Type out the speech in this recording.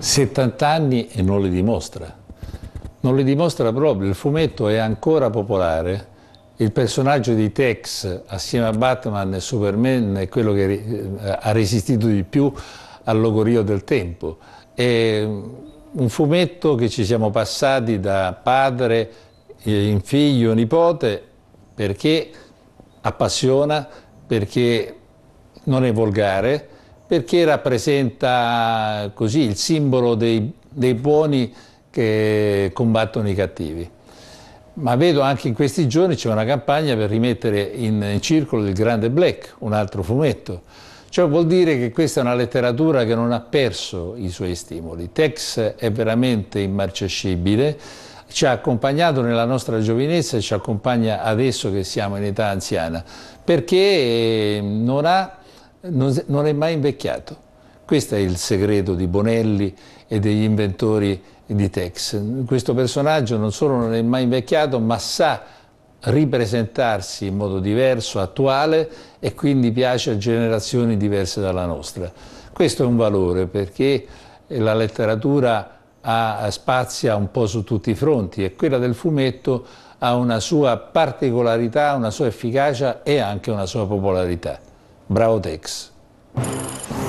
70 anni e non li dimostra. Non li dimostra proprio, il fumetto è ancora popolare, il personaggio di Tex assieme a Batman e Superman è quello che ha resistito di più al logorio del tempo. È un fumetto che ci siamo passati da padre in figlio, nipote, perché appassiona, perché non è volgare, perché rappresenta così il simbolo dei buoni che combattono i cattivi. Ma vedo anche in questi giorni c'è una campagna per rimettere in circolo il Grande Black, un altro fumetto. Ciò vuol dire che questa è una letteratura che non ha perso i suoi stimoli. Tex è veramente immarcescibile, ci ha accompagnato nella nostra giovinezza e ci accompagna adesso che siamo in età anziana, perché non è mai invecchiato. Questo è il segreto di Bonelli e degli inventori di Tex. Questo personaggio non solo non è mai invecchiato, ma sa ripresentarsi in modo diverso, attuale, e quindi piace a generazioni diverse dalla nostra. Questo è un valore perché la letteratura spazia un po' su tutti i fronti e quella del fumetto ha una sua particolarità, una sua efficacia e anche una sua popolarità. Bravo Tex!